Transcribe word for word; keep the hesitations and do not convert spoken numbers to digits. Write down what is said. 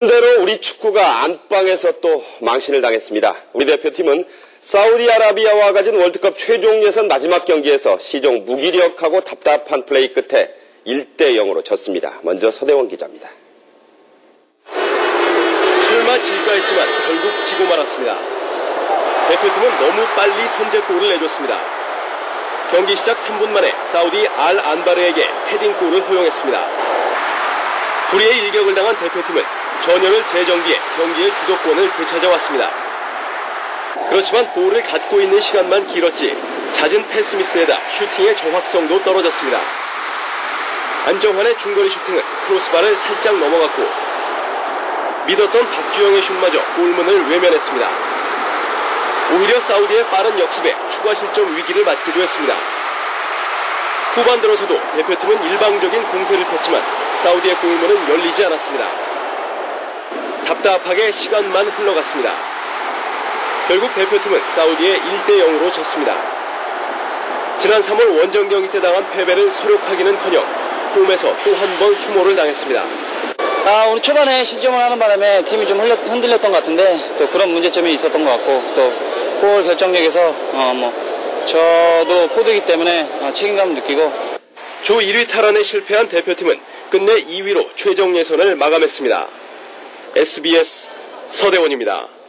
대로 우리 축구가 안방에서 또 망신을 당했습니다. 우리 대표팀은 사우디아라비아와 가진 월드컵 최종 예선 마지막 경기에서 시종 무기력하고 답답한 플레이 끝에 일 대 영으로 졌습니다. 먼저 서대원 기자입니다. 설마 질까 했지만 결국 지고 말았습니다. 대표팀은 너무 빨리 선제골을 내줬습니다. 경기 시작 삼 분 만에 사우디 알 안바르에게 헤딩골을 허용했습니다. 불의의 일격을 당한 대표팀은 전열을 재정비해 경기의 주도권을 되찾아왔습니다. 그렇지만 볼을 갖고 있는 시간만 길었지 잦은 패스 미스에다 슈팅의 정확성도 떨어졌습니다. 안정환의 중거리 슈팅은 크로스바를 살짝 넘어갔고 믿었던 박주영의 슛마저 골문을 외면했습니다. 오히려 사우디의 빠른 역습에 추가 실점 위기를 맞기도 했습니다. 후반 들어서도 대표팀은 일방적인 공세를 폈지만 사우디의 골문은 열리지 않았습니다. 답답하게 시간만 흘러갔습니다. 결국 대표팀은 사우디에 일 대 영으로 졌습니다. 지난 삼월 원정 경기 때 당한 패배를 서력하기는커녕 홈에서 또 한 번 수모를 당했습니다. 아, 오늘 초반에 실점을 하는 바람에 팀이 좀 흔들렸던 것 같은데 또 그런 문제점이 있었던 것 같고 또 골 결정력에서 어, 뭐 저도 포드이기 때문에 어, 책임감을 느끼고 조 일 위 탈환에 실패한 대표팀은 끝내 이 위로 최종 예선을 마감했습니다. 에스비에스 서대원입니다.